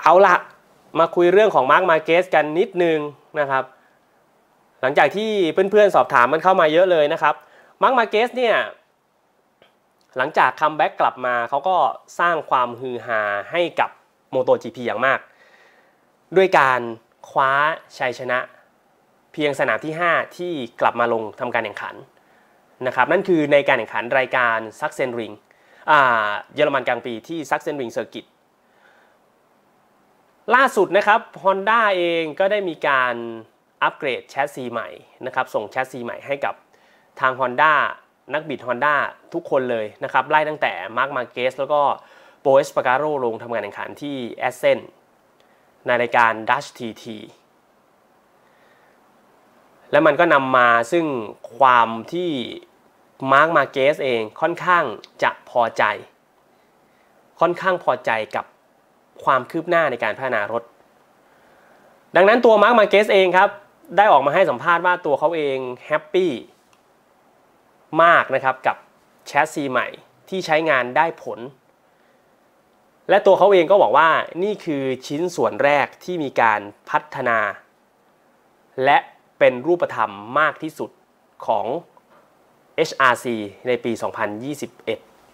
เอาละมาคุยเรื่องของมาร์คมาร์เกสกันนิดนึงนะครับหลังจากที่เพื่อนๆสอบถามมันเข้ามาเยอะเลยนะครับมาร์คมาร์เกสเนี่ยหลังจากคัมแบ็กกลับมาเขาก็สร้างความฮือฮาให้กับ MotoGP อย่างมากด้วยการคว้าชัยชนะเพียงสนามที่5ที่กลับมาลงทำการแข่งขันนะครับนั่นคือในการแข่งขันรายการซักเซนริงเยอรมันกลางปีที่ซักเซนริงเซอร์กิตล่าสุดนะครับ Honda เองก็ได้มีการอัปเกรดแชสซีใหม่นะครับส่งแชสซีใหม่ให้กับทาง Honda นักบิด Honda ทุกคนเลยนะครับไล่ตั้งแต่มาร์คมาร์เกสแล้วก็โปเอสปาการโรลงทำการแข่งขันที่แอสเซนในรายการ Dutch TT และมันก็นำมาซึ่งความที่มาร์คมาร์เกสเองค่อนข้างจะพอใจกับความคืบหน้าในการพัฒนารถดังนั้นตัวมาร์คมาร์เกสเองครับได้ออกมาให้สัมภาษณ์ว่าตัวเขาเองแฮปปี้มากนะครับกับแชสซีใหม่ที่ใช้งานได้ผลและตัวเขาเองก็บอกว่านี่คือชิ้นส่วนแรกที่มีการพัฒนาและเป็นรูปธรรมมากที่สุดของ HRC ในปี 2021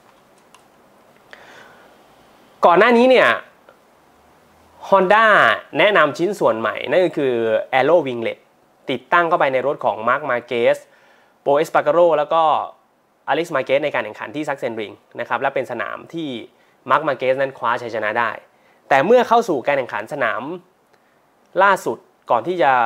ก่อนหน้านี้เนี่ย Honda แนะนำชิ้นส่วนใหม่นั่นก็คือ Aero Winglet ติดตั้งเข้าไปในรถของ Marc Marquez โปเอสปาการโรแล้วก็อเล็กซ์มาร์เกสในการแข่งขันที่ซักเซนริงนะครับและเป็นสนามที่มาร์คมาร์เกสนั้นคว้าชัยชนะได้แต่เมื่อเข้าสู่การแข่งขันสนามล่าสุดก่อนที่จะ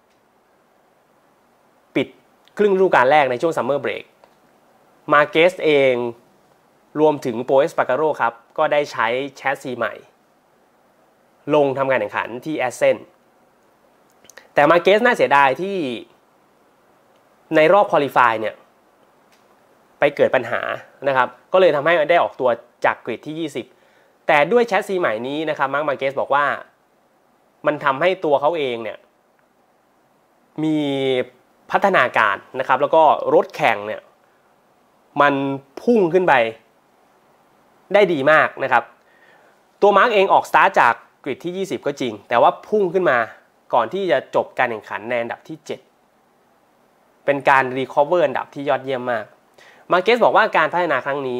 ปิดครึ่งฤดูกาลแรกในช่วงซัมเมอร์เบรกมาร์เกสเองรวมถึงโปเอสปาการโรครับก็ได้ใช้แชสซีใหม่ลงทำการแข่งขันที่แอสเซนแต่มาร์เกสน่าเสียดายที่ในรอบควอลิฟายเนี่ยไปเกิดปัญหานะครับก็เลยทำให้ได้ออกตัวจากกริดที่20แต่ด้วยแชสซีใหม่นี้นะครับมาร์คมาร์เกสบอกว่ามันทำให้ตัวเขาเองเนี่ยมีพัฒนาการนะครับแล้วก็รถแข่งเนี่ยมันพุ่งขึ้นไปได้ดีมากนะครับตัวมาร์กเองออกสตาร์ทจากกริดที่20ก็จริงแต่ว่าพุ่งขึ้นมาก่อนที่จะจบการแข่งขันในอันดับที่7เป็นการรีคอเวอร์อันดับที่ยอดเยี่ยมมากมาร์เกสบอกว่าการพัฒนาครั้งนี้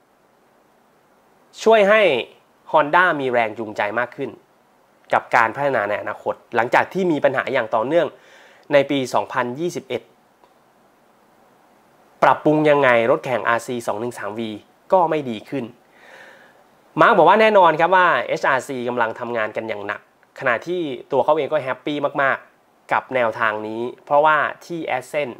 ช่วยให้ Honda มีแรงจูงใจมากขึ้นกับการพัฒนาในอนาคตหลังจากที่มีปัญหาอย่างต่อเนื่องในปี 2021 ปรับปรุงยังไงรถแข่ง RC 213V ก็ไม่ดีขึ้นมาร์คบอกว่าแน่นอนครับว่า HRC กำลังทำงานกันอย่างหนักขณะที่ตัวเขาเองก็แฮปปี้มากๆกับแนวทางนี้เพราะว่าที่แอสเซน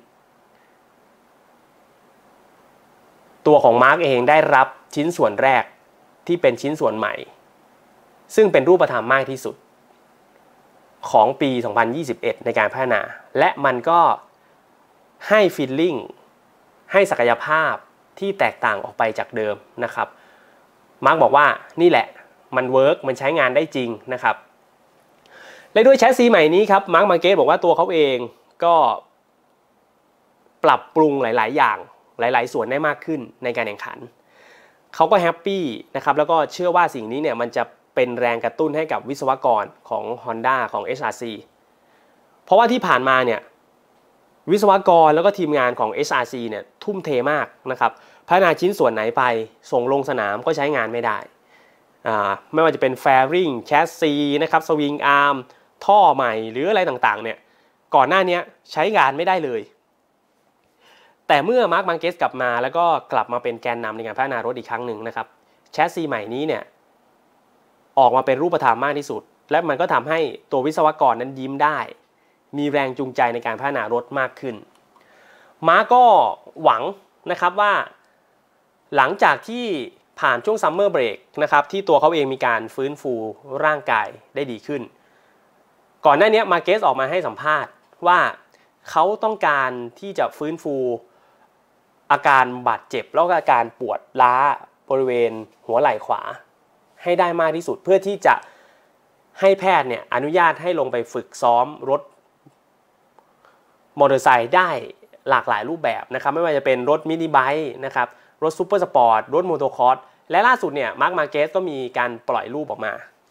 ตัวของมาร์คเองได้รับชิ้นส่วนแรกที่เป็นชิ้นส่วนใหม่ซึ่งเป็นรูปธรรมมากที่สุดของปี 2021 ในการพัฒนาและมันก็ให้ฟีลลิ่งให้ศักยภาพที่แตกต่างออกไปจากเดิมนะครับมาร์คบอกว่านี่แหละมันเวิร์กมันใช้งานได้จริงนะครับและด้วยแชสซีใหม่นี้ครับมาร์คมาร์เกสบอกว่าตัวเขาเองก็ปรับปรุงหลายๆอย่างหลายๆส่วนได้มากขึ้นในการแข่งขันเขาก็แฮปปี้นะครับแล้วก็เชื่อว่าสิ่งนี้เนี่ยมันจะเป็นแรงกระตุ้นให้กับวิศวกรของ Honda ของ HRC เพราะว่าที่ผ่านมาเนี่ยวิศวกรแล้วก็ทีมงานของ HRC เนี่ยทุ่มเทมากนะครับพัฒนาชิ้นส่วนไหนไปส่งลงสนามก็ใช้งานไม่ได้ไม่ว่าจะเป็น fairing แชสซีนะครับสวิงอาร์มท่อใหม่หรืออะไรต่างๆเนี่ยก่อนหน้านี้ใช้งานไม่ได้เลยแต่เมื่อมาร์คมาร์เกสกลับมาแล้วก็กลับมาเป็นแกนนำในการพัฒนารถอีกครั้งหนึ่งนะครับแชสซีใหม่นี้เนี่ยออกมาเป็นรูปธรรมมากที่สุดและมันก็ทำให้ตัววิศวกรนั้นยิ้มได้มีแรงจูงใจในการพัฒนารถมากขึ้นมาร์คก็หวังนะครับว่าหลังจากที่ผ่านช่วงซัมเมอร์เบรกนะครับที่ตัวเขาเองมีการฟื้นฟูร่างกายได้ดีขึ้นก่อนหน้านี้มาร์เกสออกมาให้สัมภาษณ์ว่าเขาต้องการที่จะฟื้นฟูอาการบาดเจ็บแล้วก็อาการปวดล้าบริเวณหัวไหล่ขวาให้ได้มากที่สุดเพื่อที่จะให้แพทย์เนี่ยอนุญาตให้ลงไปฝึกซ้อมรถมอเตอร์ไซค์ได้หลากหลายรูปแบบนะครับไม่ว่าจะเป็นรถมินิไบค์นะครับรถซูเปอร์สปอร์ตรถโมโตครอสและล่าสุดเนี่ยมาร์คมาร์เกสก็มีการปล่อยรูปออกมา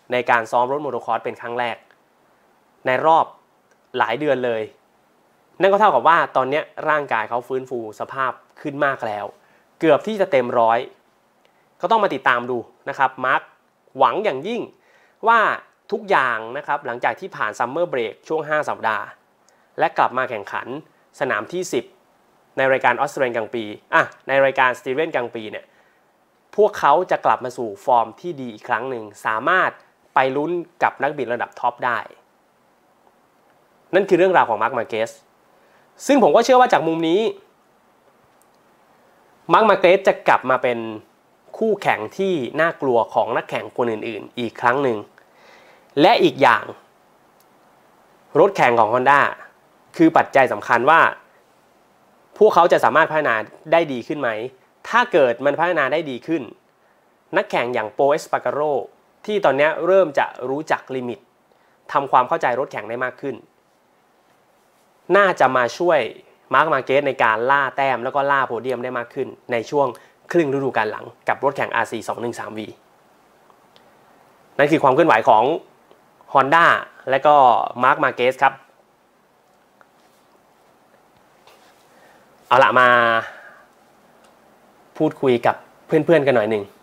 ในการซ้อมรถโมโตครอสเป็นครั้งแรกในรอบหลายเดือนเลยนั่นก็เท่ากับว่าตอนนี้ร่างกายเขาฟื้นฟูสภาพขึ้นมากแล้วเกือบที่จะเต็มร้อยก็ต้องมาติดตามดูนะครับมาร์คหวังอย่างยิ่งว่าทุกอย่างนะครับหลังจากที่ผ่านซัมเมอร์เบรกช่วง5สัปดาห์และกลับมาแข่งขันสนามที่10ในรายการออสเตรเลียนกลางปีในรายการสตีเวนกลางปีเนี่ยพวกเขาจะกลับมาสู่ฟอร์มที่ดีอีกครั้งหนึ่งสามารถไปลุ้นกับนักบิดระดับท็อปได้นั่นคือเรื่องราวของมาร์ค มาร์เกสซึ่งผมก็เชื่อว่าจากมุมนี้มาร์ค มาร์เกสจะกลับมาเป็นคู่แข่งที่น่ากลัวของนักแข่งคนอื่นๆอีกครั้งหนึ่งและอีกอย่างรถแข่งของ Honda คือปัจจัยสำคัญว่าพวกเขาจะสามารถพัฒนาได้ดีขึ้นไหมถ้าเกิดมันพัฒนาได้ดีขึ้นนักแข่งอย่างโปเอสปาการโรที่ตอนนี้เริ่มจะรู้จักลิมิตทำความเข้าใจรถแข่งได้มากขึ้นน่าจะมาช่วยมาร์ค มาร์เกสในการล่าแต้มแล้วก็ล่าโพเดียมได้มากขึ้นในช่วงครึ่งฤดูกาลหลังกับรถแข่ง RC 213V นั่นคือความเคลื่อนไหวของ Honda และก็มาร์ค มาร์เกสครับเอาละมาพูดคุยกับเพื่อนๆกันหน่อยหนึ่ง